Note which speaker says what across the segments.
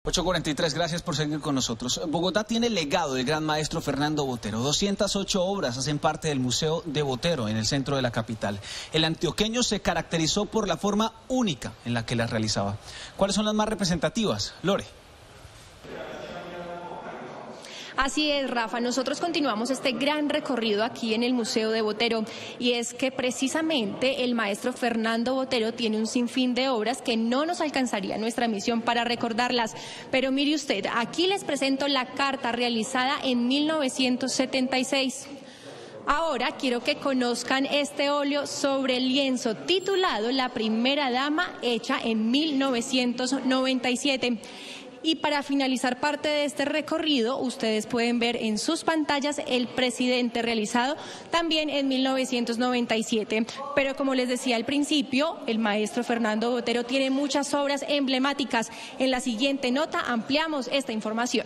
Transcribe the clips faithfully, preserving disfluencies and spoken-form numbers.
Speaker 1: ocho cuarenta y tres, gracias por seguir con nosotros. Bogotá tiene el legado del gran maestro Fernando Botero. doscientas ocho obras hacen parte del Museo de Botero en el centro de la capital. El antioqueño se caracterizó por la forma única en la que las realizaba. ¿Cuáles son las más representativas? Lore.
Speaker 2: Así es, Rafa, nosotros continuamos este gran recorrido aquí en el Museo de Botero y es que precisamente el maestro Fernando Botero tiene un sinfín de obras que no nos alcanzaría nuestra misión para recordarlas, pero mire usted, aquí les presento la carta realizada en mil novecientos setenta y seis. Ahora quiero que conozcan este óleo sobre lienzo titulado La Primera Dama, hecha en mil novecientos noventa y siete. Y para finalizar parte de este recorrido, ustedes pueden ver en sus pantallas El Presidente, realizado también en mil novecientos noventa y siete. Pero como les decía al principio, el maestro Fernando Botero tiene muchas obras emblemáticas. En la siguiente nota ampliamos esta información.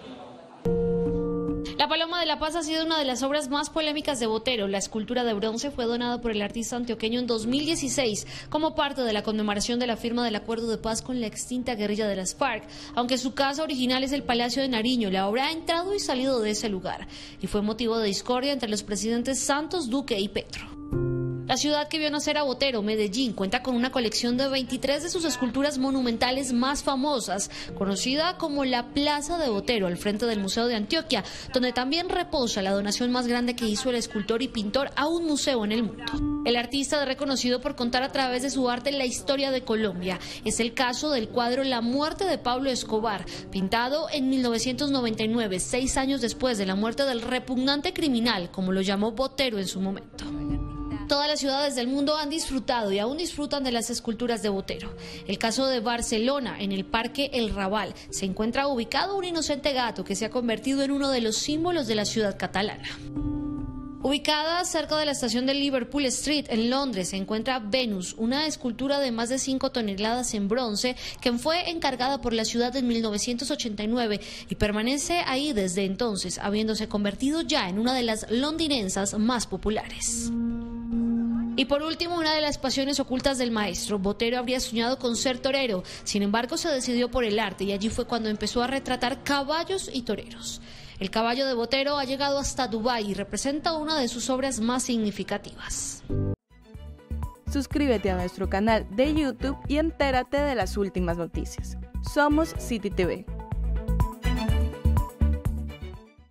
Speaker 3: La Paloma de la Paz ha sido una de las obras más polémicas de Botero. La escultura de bronce fue donada por el artista antioqueño en dos mil dieciséis como parte de la conmemoración de la firma del acuerdo de paz con la extinta guerrilla de las FARC. Aunque su casa original es el Palacio de Nariño, la obra ha entrado y salido de ese lugar y fue motivo de discordia entre los presidentes Santos, Duque y Petro. La ciudad que vio nacer a Botero, Medellín, cuenta con una colección de veintitrés de sus esculturas monumentales más famosas, conocida como la Plaza de Botero, al frente del Museo de Antioquia, donde también reposa la donación más grande que hizo el escultor y pintor a un museo en el mundo. El artista es reconocido por contar a través de su arte la historia de Colombia. Es el caso del cuadro La Muerte de Pablo Escobar, pintado en mil novecientos noventa y nueve, seis años después de la muerte del repugnante criminal, como lo llamó Botero en su momento. Todas las ciudades del mundo han disfrutado y aún disfrutan de las esculturas de Botero. El caso de Barcelona, en el Parque El Raval, se encuentra ubicado un inocente gato que se ha convertido en uno de los símbolos de la ciudad catalana. Ubicada cerca de la estación de Liverpool Street, en Londres, se encuentra Venus, una escultura de más de cinco toneladas en bronce que fue encargada por la ciudad en mil novecientos ochenta y nueve y permanece ahí desde entonces, habiéndose convertido ya en una de las londinenses más populares. Y por último, una de las pasiones ocultas del maestro. Botero habría soñado con ser torero, sin embargo se decidió por el arte y allí fue cuando empezó a retratar caballos y toreros. El caballo de Botero ha llegado hasta Dubái y representa una de sus obras más significativas.
Speaker 4: Suscríbete a nuestro canal de YouTube y entérate de las últimas noticias. Somos City T V.